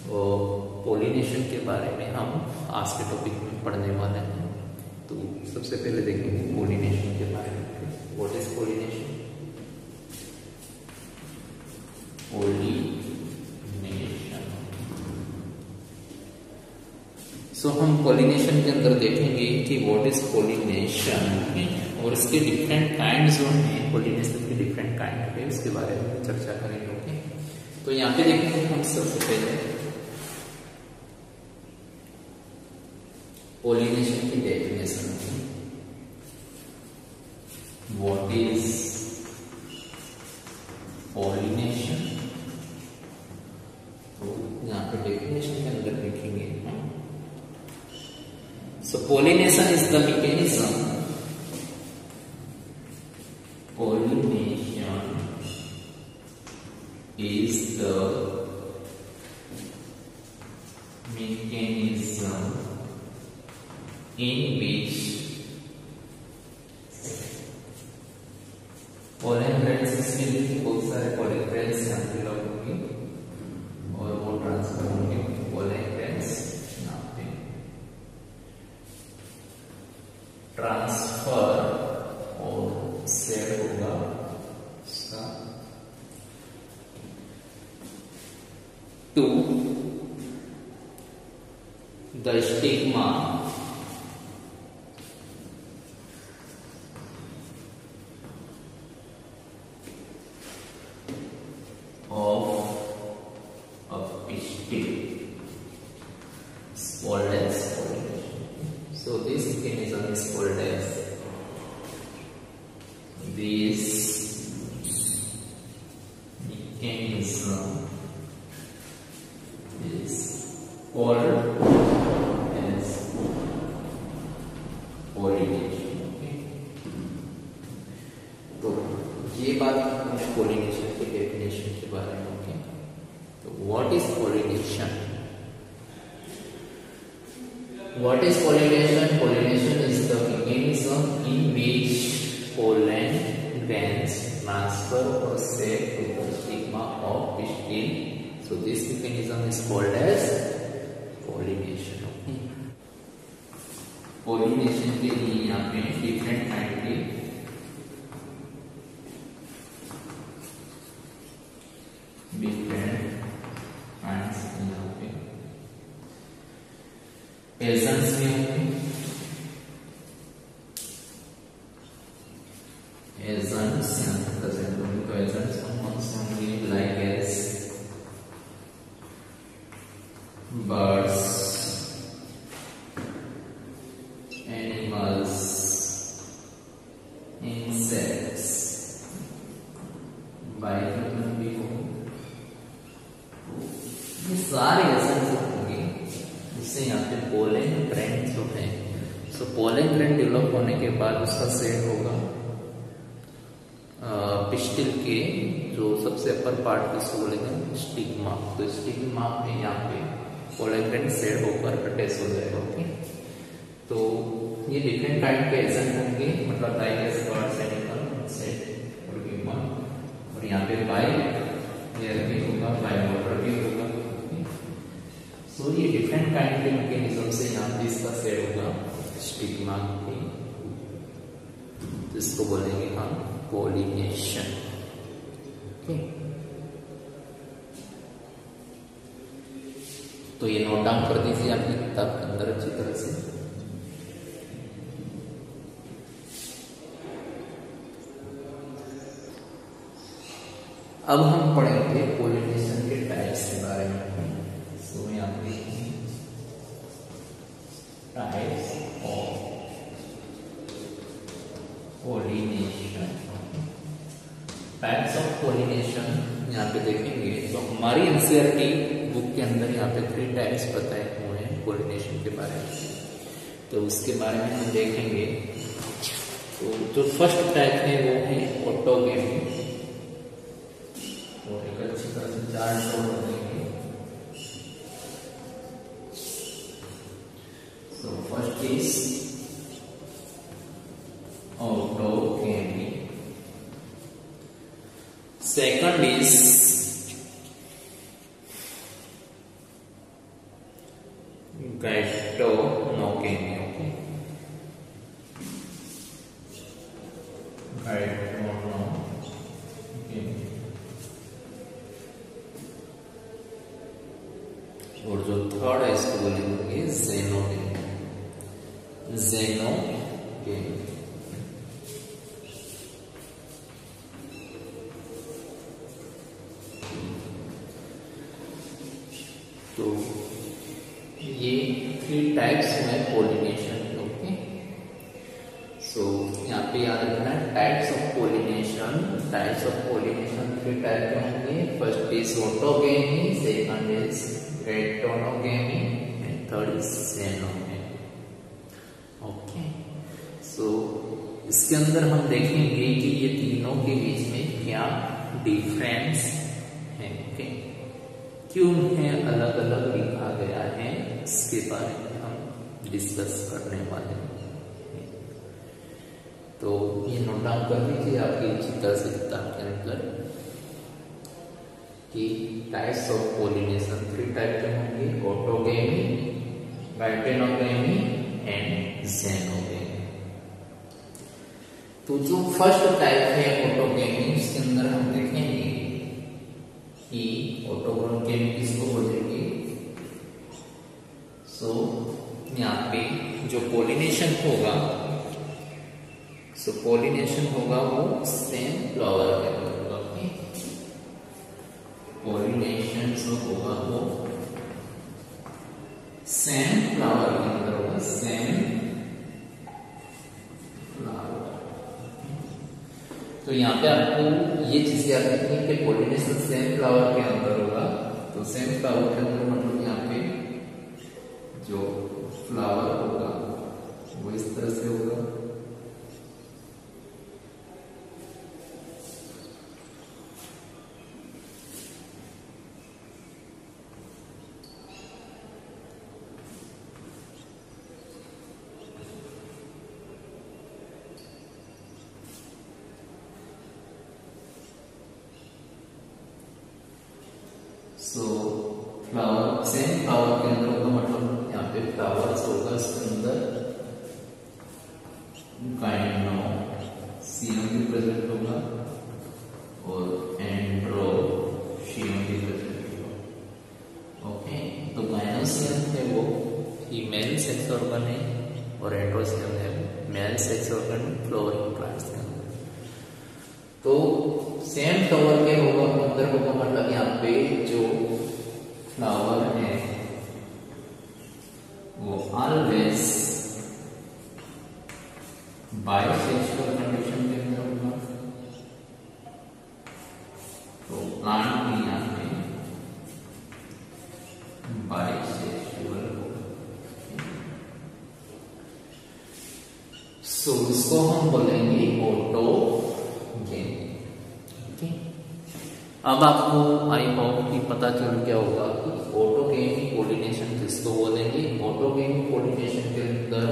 और पॉलिनेशन के बारे में हम आज के टॉपिक में पढ़ने वाले हैं। तो सबसे पहले देखेंगे पॉलिनेशन के बारे में। What is pollination? सो हम पॉलिनेशन के अंदर देखेंगे कि व्हाट इज पॉलिनेशन और इसके डिफरेंट काइंड जो हैं, पॉलिनेशन के डिफरेंट काइंड है, उसके बारे में चर्चा करेंगे। ओके, तो यहाँ पे देखेंगे हम सबसे पहले पॉलिनेशन की डेफिनेशन। What is pollination? तो यहाँ पे डेफिनेशन के अंदर देखेंगे हम। So pollination is the mechanism. Pollination is the mechanism in which pollen grains, इसमें देखिए बहुत सारे pollen grains यहाँ पे लग होंगे और वो ट्रांसफर होंगे pollen grains यहाँ पे ट्रांसफर और सेट होगा उसका to the stigma of a pistil called as pollination. So this mechanism is called as pollination. Okay? तो ये बात हमने pollination के डेफिनेशन के बारे में। ओके, तो what is pollination? What is pollination? Pollination is the mechanism in which pollen grains transfer or set to the stigma of pistil. So this mechanism is called as pollination. Okay. Pollination के लिए यहाँ पे different kind के different kinds यहाँ पे agents में होंगे। Agents यहाँ पे प्रेजेंट होंगे। तो एजेंट्स कौन से होंगे? Like as birds, animals, insects, biology भी हो, ये सारे एजेंट्स होंगे जिससे यहाँ पे पोलन ग्रैंड जो है। सो पोलन ग्रैंड डेवलप होने के बाद उसका सेट होगा पिस्टिल के जो सबसे अपर पार्ट इसको बोलेंगे स्टिग्मा। तो स्टिग्मा में यहाँ पे पोलन ग्रैंड सेट होकर अटैच हो जाएगा। ओके, तो ये डिफरेंट काइंड के एजेंट होंगे, मतलब like as birds, animal, insect और ह्यूमन। और यहाँ पे बाय एयर भी होगा, बाय वाटर भी होगा। सो ये डिफरेंट काइंड के मैकेनिज्म से यहाँ पे इसका सेट होगा स्टिग्मा की, जिसको बोलेंगे हम पॉलिनेशन। ओके, तो ये नोट डाउन कर दीजिए आपकी किताब के अंदर अच्छी तरह से। अब हम पढ़ेंगे पॉलिनेशन के टाइप्स के बारे में। सो यहाँ पे types of pollination. Types of pollination यहाँ पे देखेंगे तो हमारी एनसीईआरटी बुक के अंदर यहाँ पे 3 टाइप्स बताए हुए हैं पॉलिनेशन के बारे में। तो उसके बारे में हम देखेंगे। तो जो फर्स्ट टाइप है वो है ऑटोगेमी। तो एक अच्छी तरह से 4 जोड़ बनेंगे। So first is autogamy. Second is geitonogamy, okay, geitonogamy. और जो थर्ड है इसको बोलेंगे ज़ेनोगेमी, ज़ेनोगेमी। तो ये 3 टाइप्स हैं पोलिनेशन, ओके। सो यहाँ पे याद रखना है टाइप्स ऑफ पोलिनेशन। 3 टाइप के होंगे। First is autogamy, second is geitonogamy and third is xenogamy, okay. So इसके अंदर हम देखेंगे कि ये तीनों के बीच में क्या डिफरेंस है, ओके, क्यों है अलग अलग लिखा गया है, इसके बारे में हम डिस्कस करने वाले हैं। तो ये नोट डाउन कर लीजिए आपकी चित्र से किताब के अंदर कि टाइप्स ऑफ पोलिनेशन 3 टाइप के होंगे, ऑटोगेमी, गाइटोनोगेमी एंड ज़ेनोगेमी। तो जो फर्स्ट टाइप है ऑटोगेमी, इसके अंदर हम देखेंगे कि ऑटोगेमी किसको बोलेंगे। सो यहाँ पे जो पोलिनेशन होगा, पोलिनेशन होगा वो सेम फ्लावर के अंदर, ओके। पोलिनेशन जो होगा वो सेम फ्लावर के अंदर होगा, सेम फ्लावर। तो यहाँ पे आपको ये चीज याद रखनी है कि पोलिनेशन सेम फ्लावर के अंदर होगा। तो सेम फ्लावर के अंदर मतलब यहाँ पे जो फ्लावर होगा वो इस तरह से होगा, फ्लावर सेम फ्लावर के अंदर होगा, मतलब यहाँ पे फ्लावर्स होगा, इसके अंदर गाइनोसियम भी प्रेजेंट होगा और एंड्रोशियम भी प्रेजेंट होगा, ओके। तो गाइनोसियम है वो फीमेल सेक्स ऑर्गन है और एंड्रोशियम है male sex organ flowering plants के अंदर। तो सेम फ्लावर के होगा अंदर होगा, मतलब यहाँ पे जो फ्लावर है वो ऑलवेज बाइसेक्सुअल कंडीशन के अंदर होगा। तो प्लांट भी यहाँ पे बाइसेक्सुअल होगा। सो इसको हम बोलेंगे ऑटोगेमी, ओके। अब आपको आई होप कि पता चल गया होगा कि ऑटोगेमी पोलिनेशन किसको बोलेंगे। ऑटोगेमी पोलिनेशन के अंदर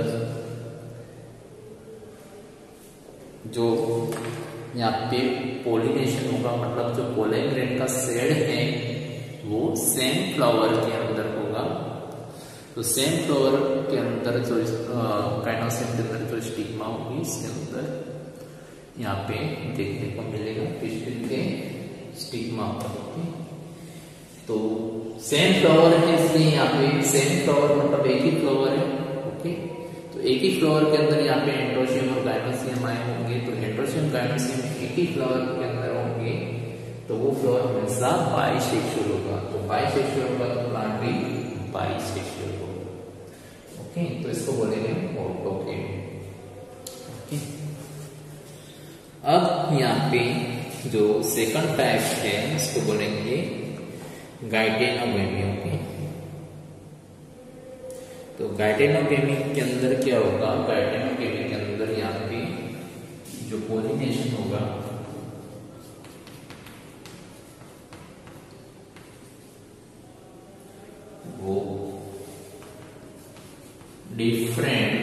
जो यहाँ पे पोलिनेशन होगा, मतलब जो पोलन ग्रेन का शेड है वो सेम फ्लावर के अंदर होगा। तो सेम फ्लावर के अंदर जो गाइनोसियम के अंदर जो स्टिग्मा होगी, इसके अंदर यहाँ पे देखने को मिलेगा पिस्टिल के स्टिग्मा, ओके। तो सेम फ्लावर है, इसलिए यहाँ पे सेम फ्लावर मतलब एक ही फ्लावर है, ओके। तो एक ही फ्लावर के अंदर यहाँ पे एंड्रोशियम और गाइनोसियम आए होंगे। तो एंड्रोशियम गाइनोसियम एक ही फ्लावर के अंदर होंगे, तो वो फ्लावर हमेशा बाइसेक्सुअल होगा। तो बाइसेक्सुअल होगा तो प्लांट भी बाइसेक्सुअल होगा, ओके। तो इसको बोलेंगे ऑटोगेमी, ओके। अब यहाँ पे जो सेकंड टाइप है इसको बोलेंगे गाइटेनोगेमी, ओके। तो गाइटेनोगेमी के अंदर क्या होगा, गाइटेनोगेमी के अंदर यहाँ पे जो पोलिनेशन होगा वो डिफरेंट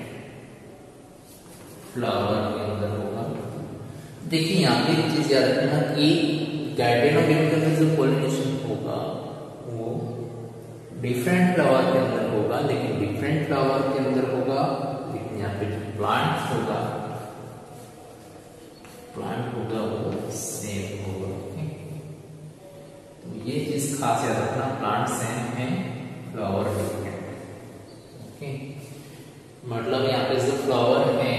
फ्लावर के अंदर होगा। देखिए यहाँ पे एक चीज याद रखना कि गाइटेनोगेमी के अंदर जो पोलिनेशन होगा वो डिफरेंट फ्लावर के अंदर होगा, लेकिन डिफरेंट फ्लावर के अंदर होगा, लेकिन यहाँ पे जो प्लांट होगा वो सेम होगा। तो ये चीज खास याद रखना, प्लांट सेम है, फ्लावर डिफरेंट। ओके, मतलब यहाँ पे जो फ्लावर है,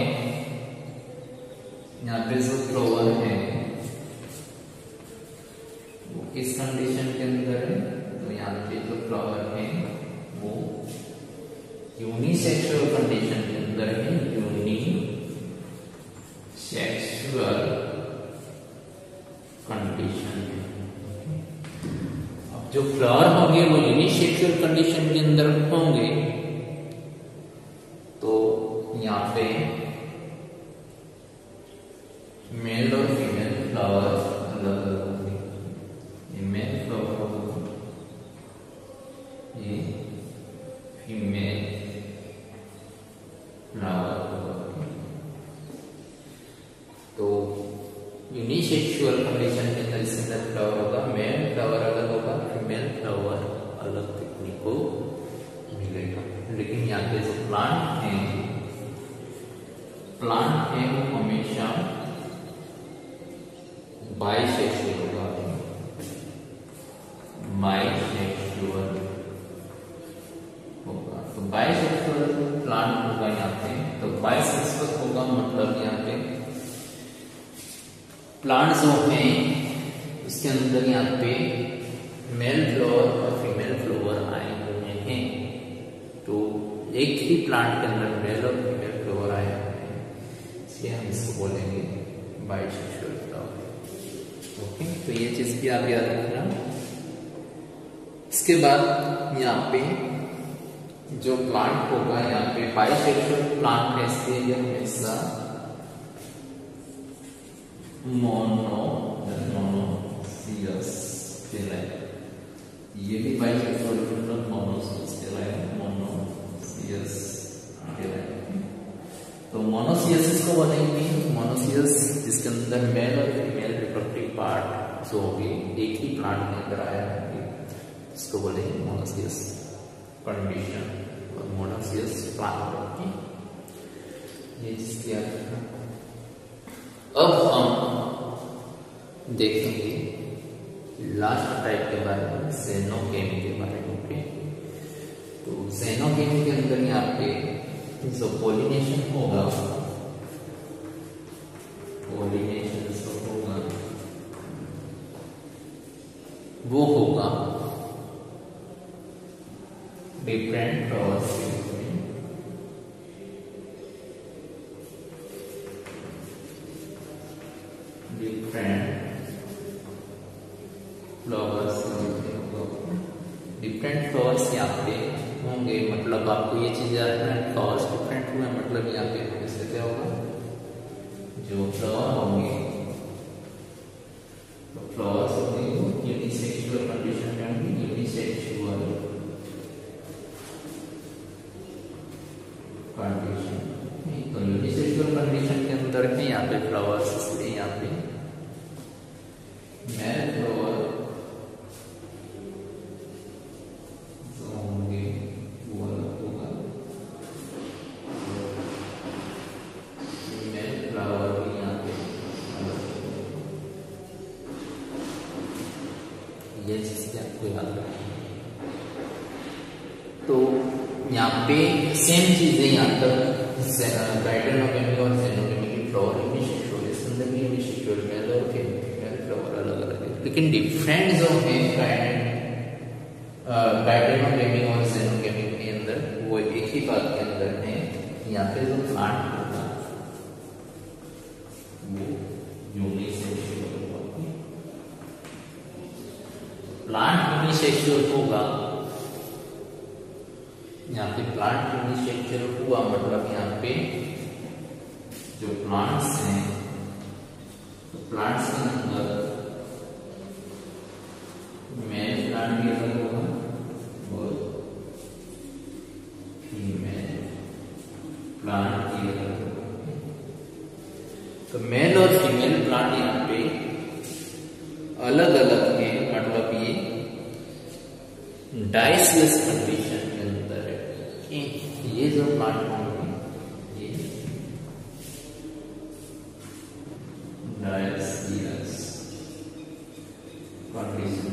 वो किस कंडीशन के अंदर है, तो यहाँ पे जो फ्लावर है वो यूनिसेक्सुअल कंडीशन के अंदर है, यूनिसेक्सुअल कंडीशन है। अब जो फ्लावर होंगे वो यूनिसेक्सुअल कंडीशन के अंदर होंगे, तो यहाँ पे मेल और फीमेल फ्लावर अलग अलग होंगे। ये मेल फ्लावर होगा, ये फीमेल फ्लावर होगा। तो यूनिसेक्सुअल कंडीशन के अंदर इसके अंदर फ्लावर होगा, मेल फ्लावर अलग होगा, फीमेल फ्लावर अलग देखने को मिलेगा। लेकिन यहाँ पे जो प्लांट है वो हमेशा बाइसेक्सुअल होगा, तो बाइसेक्सुअल प्लांट होगा यहाँ पे। तो बाइसेक्सुअल होगा मतलब यहाँ पे प्लांट जो है उसके अंदर यहाँ पे मेल फ्लावर और फीमेल फ्लावर आए हुए हैं। तो एक ही प्लांट के अंदर मेल और फीमेल फ्लावर आए हुए हैं, इसलिए हम इसको बोलेंगे बाइसेक्सुअल फ्लावर। ओके, तो ये चीज भी आप याद रखना। इसके बाद यहाँ पे जो प्लांट होगा, यहाँ पे बाइसेक्सुअल प्लांट है, इसलिए ये हमेशा मोनोसियस कहलाएगा। ये भी बाइसेक्सुअल मतलब मोनोसियस कहलाएगा, मोनोसियस कहलाएगा। तो मोनोसियस इसको बोलेंगे, मोनोसियस जिसके अंदर मेल और फीमेल रिप्रोडक्टिव पार्ट जो होगी एक ही प्लांट के अंदर आया है, इसको बोलेंगे मोनोसियस कंडीशन और मोनोसियस प्लांट होगी। ये चीज याद रखना। अब हम देखेंगे लास्ट टाइप के बारे में, ज़ेनोगेमी के बारे में। ओके, तो ज़ेनोगेमी के अंदर यहाँ पे जो पॉलिनेशन होगा, वो होगा डिफरेंट फ्लावर्स के में, डिफरेंट फ्लावर्स यहाँ पे होंगे। मतलब आपको ये चीज याद रखना, फ्लावर्स डिफरेंट हुए मतलब यहाँ पे इससे क्या होगा, जो फ्लावर होंगे तो फ्लावर्स होंगे यूनिसेक्सुअल कंडीशन में होंगे, यूनिसेक्सुअल कंडीशन। तो यूनिसेक्सुअल कंडीशन के अंदर है यहाँ पे फ्लावर्स, इसलिए यहाँ पे मेल फ्लावर जो होंगे वो अलग होगा, फीमेल फ्लावर भी यहाँ पे अलग होगा। ये चीज आपको याद रखनी। तो यहाँ पे सेम चीजें यहाँ तक ब्राइडनोगेमी और ज़ेनोगेमी की फ्लावर यूनिसेक्सुअल, इसके अंदर भी यूनिसेक्सुअल मेल और फीमेल फ्लावर अलग अलग है, लेकिन डिफरेंट जो है ब्राइडनोगेमी और ज़ेनोगेमी के अंदर वो एक ही बात के अंदर है। यहाँ पे जो प्लांट होगा वो यूनिसेक्सुअल होगा, प्लांट यूनिसेक्सुअल होगा। यहाँ पे प्लांट यूनिसेक्सुअल हुआ मतलब यहाँ पे जो प्लांट्स हैं, तो प्लांट्स के अंदर मेल प्लांट भी अलग होगा और फीमेल प्लांट भी अलग होगा। तो मेल और फीमेल प्लांट यहाँ पे अलग अलग है, मतलब ये डायसियस कंडीशन के अंदर है। ये जो प्लांट होंगे ये डायसियस कंडीशन